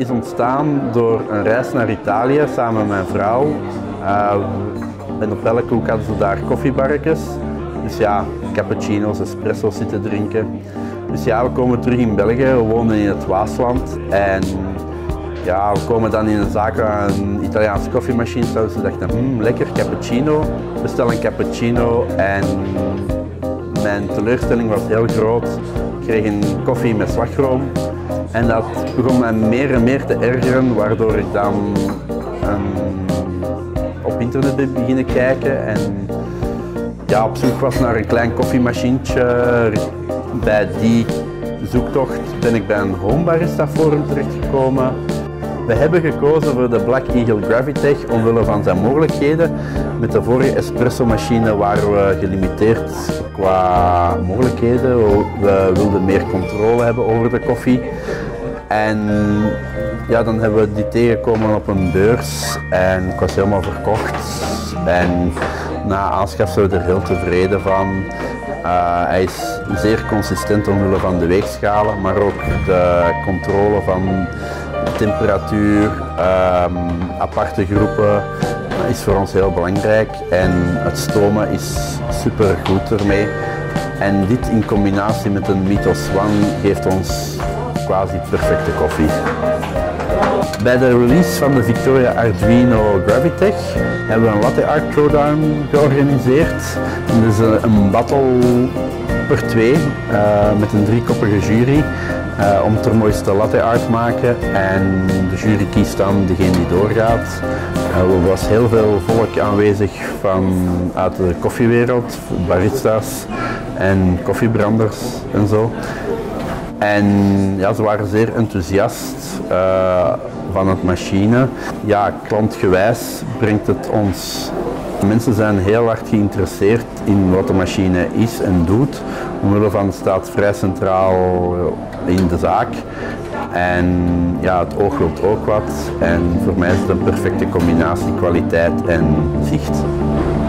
is ontstaan door een reis naar Italië samen met mijn vrouw. En op elke hoek hadden ze daar koffiebarretjes. Dus ja, cappuccino's, espresso's zitten drinken. Dus ja, we komen terug in België, we wonen in het Waasland. En ja, we komen dan in een zaak waar een Italiaanse koffiemachine staat. Dus we dachten, lekker cappuccino. Bestel een cappuccino en mijn teleurstelling was heel groot. Ik kreeg een koffie met slagroom. En dat begon mij meer en meer te ergeren, waardoor ik dan op internet ben beginnen kijken en ja, op zoek was naar een klein koffiemachientje. Bij die zoektocht ben ik bij een home barista forum terechtgekomen. We hebben gekozen voor de Black Eagle Gravitech omwille van zijn mogelijkheden. Met de vorige espresso machine waren we gelimiteerd qua mogelijkheden. We wilden meer controle hebben over de koffie. En ja, dan hebben we die tegengekomen op een beurs en ik was helemaal verkocht. En na aanschaf zijn we er heel tevreden van. Hij is zeer consistent omwille van de weegschalen, maar ook de controle van de temperatuur, aparte groepen is voor ons heel belangrijk. En het stomen is super goed ermee. En dit in combinatie met een Mythos One geeft ons quasi perfecte koffie. Bij de release van de Victoria Arduino Gravitech hebben we een latte art throwdown georganiseerd. Dat is een battle per twee met een driekoppige jury om het mooiste latte art te maken. En de jury kiest dan degene die doorgaat. Er was heel veel volk aanwezig uit de koffiewereld, barista's en koffiebranders en zo. En ja, ze waren zeer enthousiast van het machine. Ja, klantgewijs brengt het ons. Mensen zijn heel hard geïnteresseerd in wat de machine is en doet. Omwille van het staat vrij centraal in de zaak. En ja, het oog wil ook wat. En voor mij is het een perfecte combinatie kwaliteit en zicht.